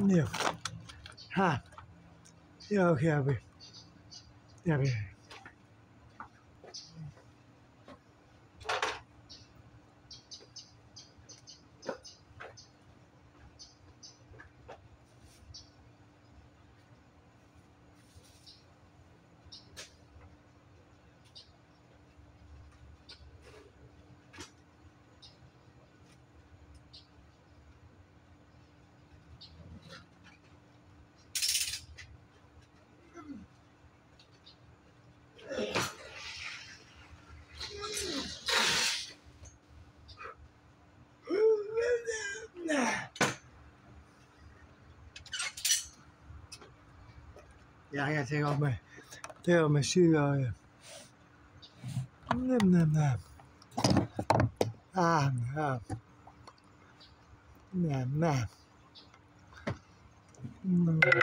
nhiều ha yêu kia về nhà về dạ dạ theo mày suy rồi nem à nem